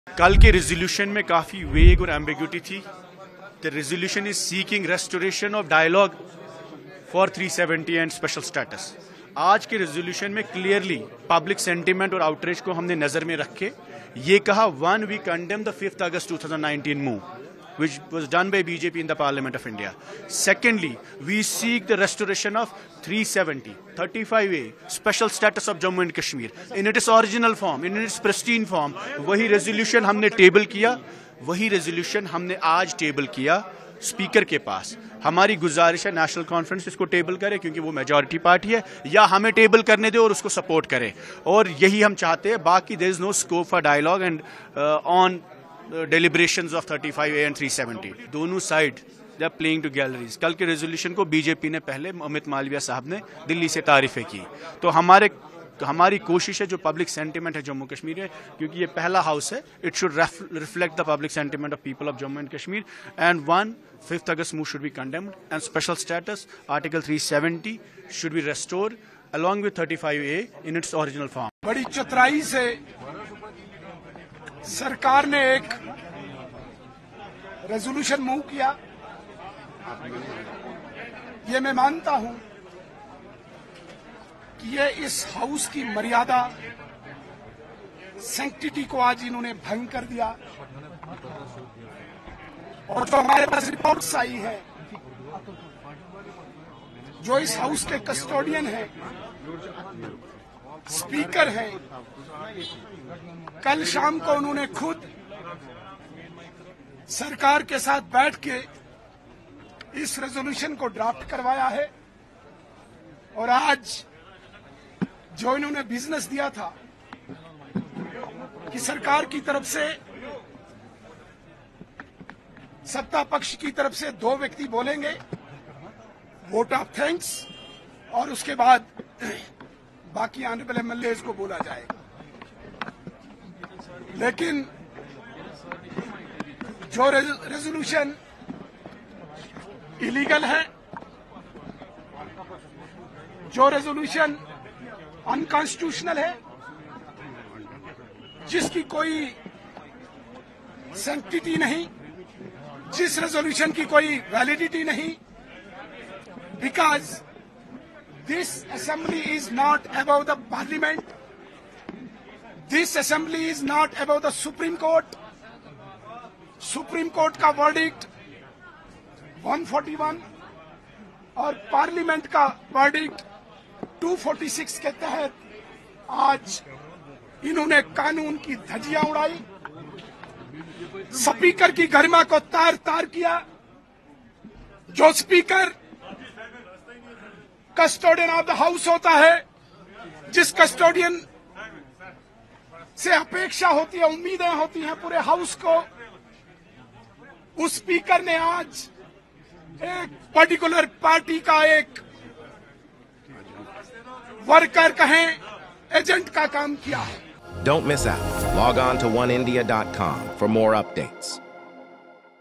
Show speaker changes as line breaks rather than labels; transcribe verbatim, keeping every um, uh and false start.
कल के रेजोल्यूशन में काफी वेग और एम्बिग्यूटी थी। The resolution is seeking restoration of dialogue for three seventy and special status. आज के रेजोल्यूशन में क्लियरली पब्लिक सेंटीमेंट और आउटरीच को हमने नजर में रख के ये कहा, one we condemn the fifth August two thousand nineteen move which was done by B J P in the Parliament of India. Secondly, we seek the restoration of three seventy, thirty-five A, special status of Jammu and Kashmir in its original form, in its pristine form. वही resolution हमने table किया, वही resolution हमने आज table किया speaker के पास। हमारी गुजारिश है नेशनल कॉन्फ्रेंस इसको टेबल करे क्योंकि वो मेजॉरिटी पार्टी है, या हमें टेबल करने दे और उसको सपोर्ट करे, और यही हम चाहते हैं। बाकी there is no scope for dialogue and on deliberations of thirty-five A and three seventy. दोनों side they are playing to galleries. कल के रेजोल्यूशन को बीजेपी ने पहले अमित मालविया साहब ने दिल्ली से तारीफें की। तो हमारे हमारी कोशिश है जो पब्लिक सेंटिमेंट है जम्मू कश्मीर में, क्योंकि ये पहला हाउस है, it should reflect the public sentiment of people of Jammu and Kashmir. And one fifth August move should be condemned and special status article three seventy should be restored along with thirty-five A in its original form.
बड़ी चतुराई से सरकार ने एक resolution move किया। ये मैं मानता हूं कि ये इस हाउस की मर्यादा, सैंक्टिटी को आज इन्होंने भंग कर दिया। और जो हमारे पास रिपोर्ट्स आई है, जो इस हाउस के कस्टोडियन हैं, स्पीकर हैं, कल शाम को उन्होंने खुद सरकार के साथ बैठ के इस रेजोल्यूशन को ड्राफ्ट करवाया है। और आज जो इन्होंने बिजनेस दिया था कि सरकार की तरफ से, सत्ता पक्ष की तरफ से दो व्यक्ति बोलेंगे, वोट ऑफ थैंक्स, और उसके बाद बाकी आने वाले एम एल ए को बोला जाएगा। लेकिन जो रेजोल्यूशन इलीगल है, जो रेजोल्यूशन अनकॉन्स्टिट्यूशनल है, जिसकी कोई सैंक्टिटी नहीं, जिस रेजोल्यूशन की कोई वैलिडिटी नहीं, because this assembly is not above the parliament, this assembly is not above the supreme court. Supreme court का वर्डिक्ट one forty-one और पार्लियामेंट का वर्डिक्ट two forty-six के तहत आज इन्होंने कानून की धज्जियां उड़ाई, स्पीकर की गरिमा को तार तार किया। जो speaker custodian of the house होता है, जिस कस्टोडियन से अपेक्षा होती है, उम्मीदें होती हैं पूरे हाउस को, उस स्पीकर ने आज एक पर्टिकुलर पार्टी का एक वर्कर कहें, एजेंट का काम किया है।
Don't miss out. Log on to one india dot com for more updates.